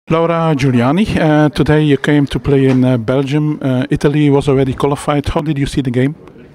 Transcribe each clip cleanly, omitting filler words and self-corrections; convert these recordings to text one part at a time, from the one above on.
Laura Giuliani, today you came to play in Belgium. Italy was already qualified. How did you see the game?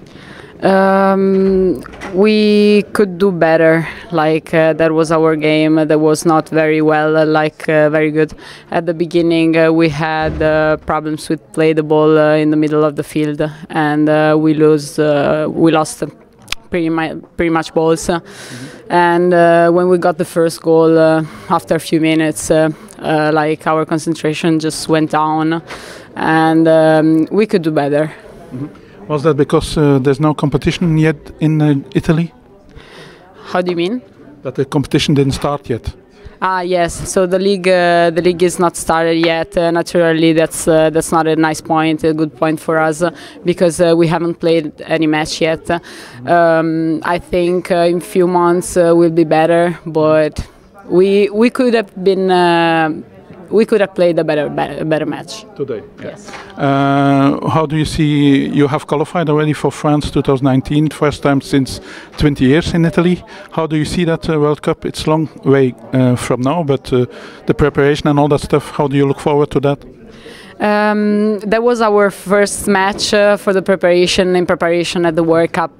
We could do better. That was our game. That was not very well, very good. At the beginning, we had problems with play the ball in the middle of the field, and we lost pretty much balls. And when we got the first goal, after a few minutes, our concentration just went down, and we could do better. Was that because there's no competition yet in Italy? How do you mean? That the competition didn't start yet? Yes. So the league is not started yet. Naturally, that's not a nice point, a good point for us, because we haven't played any match yet. I think in a few months we'll be better, but we could have been. We could have played a better match today. Yeah. Yes. How do you see? You have qualified already for France 2019, first time since 20 years in Italy. How do you see that World Cup? It's a long way from now, but the preparation and all that stuff. How do you look forward to that? That was our first match for the preparation at the World Cup.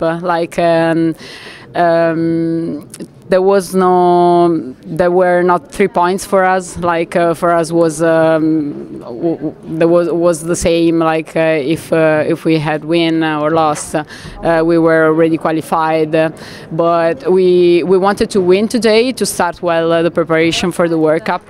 There were not 3 points for us. For us was the same. If we had win or lost, we were already qualified. But we wanted to win today to start well the preparation for the World Cup.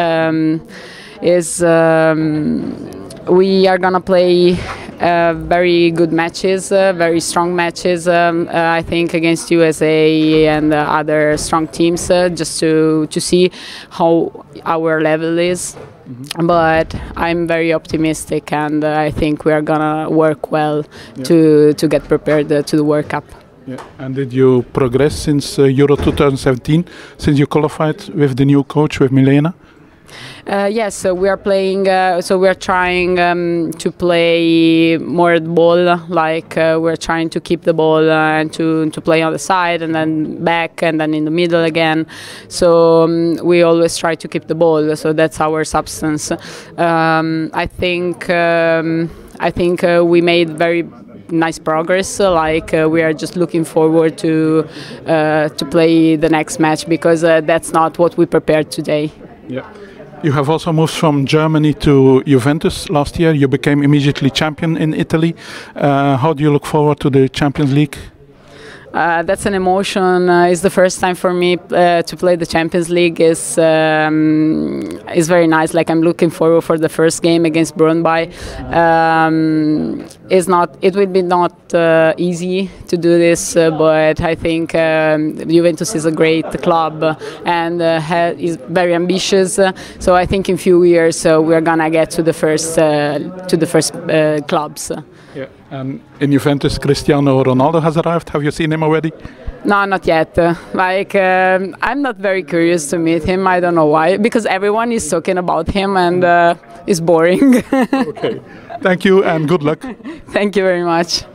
We are gonna play very good matches, very strong matches. I think against USA and other strong teams, just to see how our level is. But I'm very optimistic, and I think we are gonna work well to get prepared to the World Cup. Yeah. And did you progress since Euro 2017, since you qualified with the new coach, with Milena? Yes, so we are playing. So we are trying to play more the ball. We're trying to keep the ball and to play on the side and then back and then in the middle again. So we always try to keep the ball. So that's our substance. I think we made very nice progress. We are just looking forward to play the next match, because that's not what we prepared today. Yeah. You have also moved from Germany to Juventus last year. You became immediately champion in Italy. How do you look forward to the Champions League? That's an emotion. It's the first time for me to play the Champions League. Is very nice. I'm looking forward for the first game against Brøndby. It will be not easy to do this, but I think Juventus is a great club and is very ambitious. So I think in few years we're gonna get to the first clubs. Yeah. And in Juventus, Cristiano Ronaldo has arrived. Have you seen him already? No, not yet. I'm not very curious to meet him. I don't know why. Because everyone is talking about him, and it's boring. Okay. Thank you and good luck. Thank you very much.